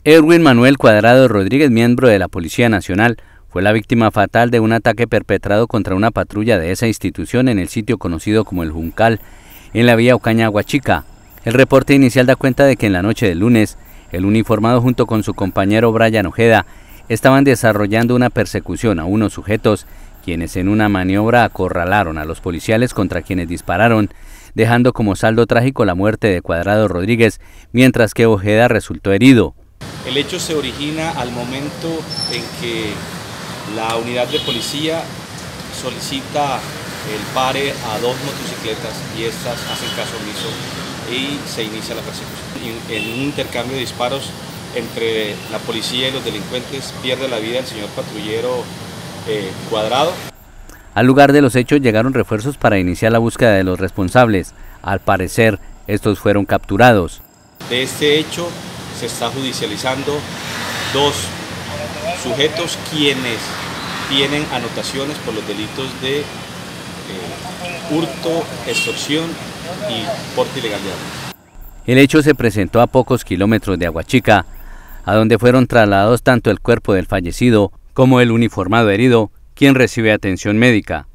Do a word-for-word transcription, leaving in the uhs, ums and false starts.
Erwin Manuel Cuadrado Rodríguez, miembro de la Policía Nacional, fue la víctima fatal de un ataque perpetrado contra una patrulla de esa institución en el sitio conocido como El Juncal, en la vía Ocaña Aguachica. El reporte inicial da cuenta de que en la noche del lunes, el uniformado junto con su compañero Brian Ojeda estaban desarrollando una persecución a unos sujetos, quienes en una maniobra acorralaron a los policiales contra quienes dispararon, dejando como saldo trágico la muerte de Cuadrado Rodríguez, mientras que Ojeda resultó herido. El hecho se origina al momento en que la unidad de policía solicita el pare a dos motocicletas y estas hacen caso omiso y se inicia la persecución. En un intercambio de disparos entre la policía y los delincuentes pierde la vida el señor patrullero eh, Cuadrado. Al lugar de los hechos llegaron refuerzos para iniciar la búsqueda de los responsables. Al parecer, estos fueron capturados. De este hecho se está judicializando dos sujetos quienes tienen anotaciones por los delitos de eh, hurto, extorsión y porte ilegal de armas. El hecho se presentó a pocos kilómetros de Aguachica, a donde fueron trasladados tanto el cuerpo del fallecido como el uniformado herido, quien recibe atención médica.